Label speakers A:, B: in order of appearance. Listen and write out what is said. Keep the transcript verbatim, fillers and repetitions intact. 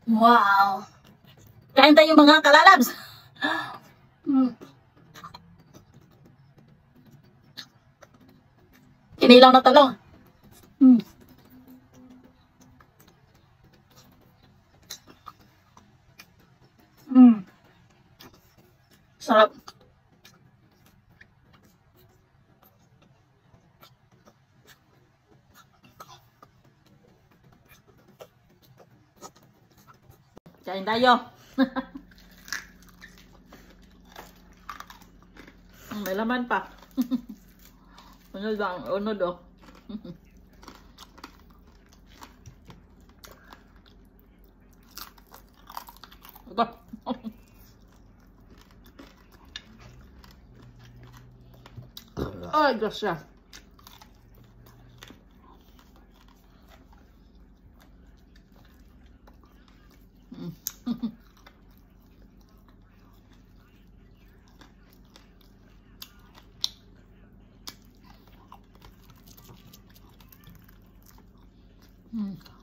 A: Wow! Kain tayo mga kalalabs! Mm. Kinilaw na talong. Mm. Mm. Sarap. Kain tayo. May laman pa. Unod lang, unod oh. Ito. Ay, grasya. Mm.